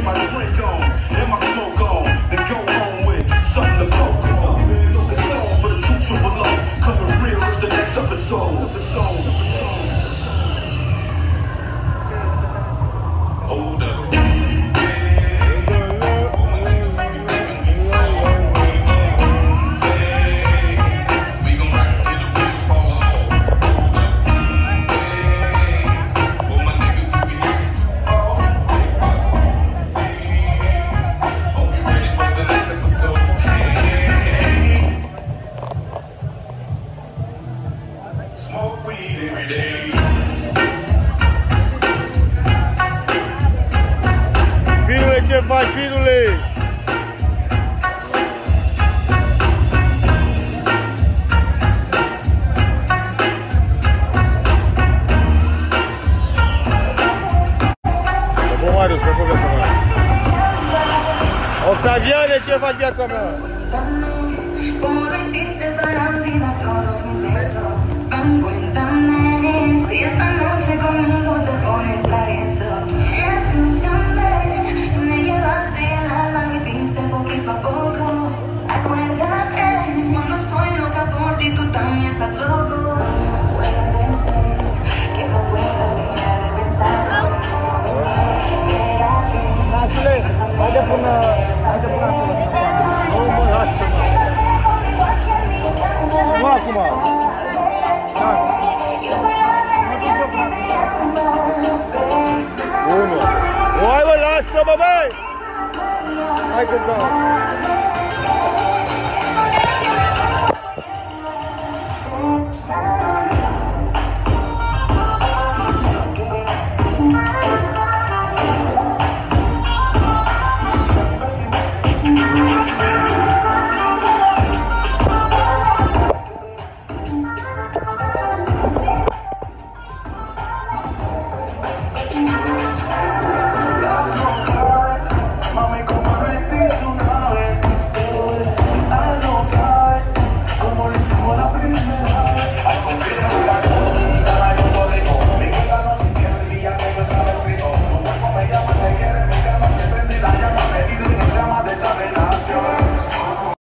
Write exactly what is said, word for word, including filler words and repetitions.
my drink on and my smoke on, then go home with something to poke on. Look a song for the two triple O. Coming real is the next episode. episode. Hold up. Ce faci, fiule? Marius, pe povestea mea. Octaviane, ce faci, viața mea? Haide până... Haide până acolo. Nu mă lasă, mă. Nu acum. Unu. Hai, mă, lasă-mă, băi! Hai că dau.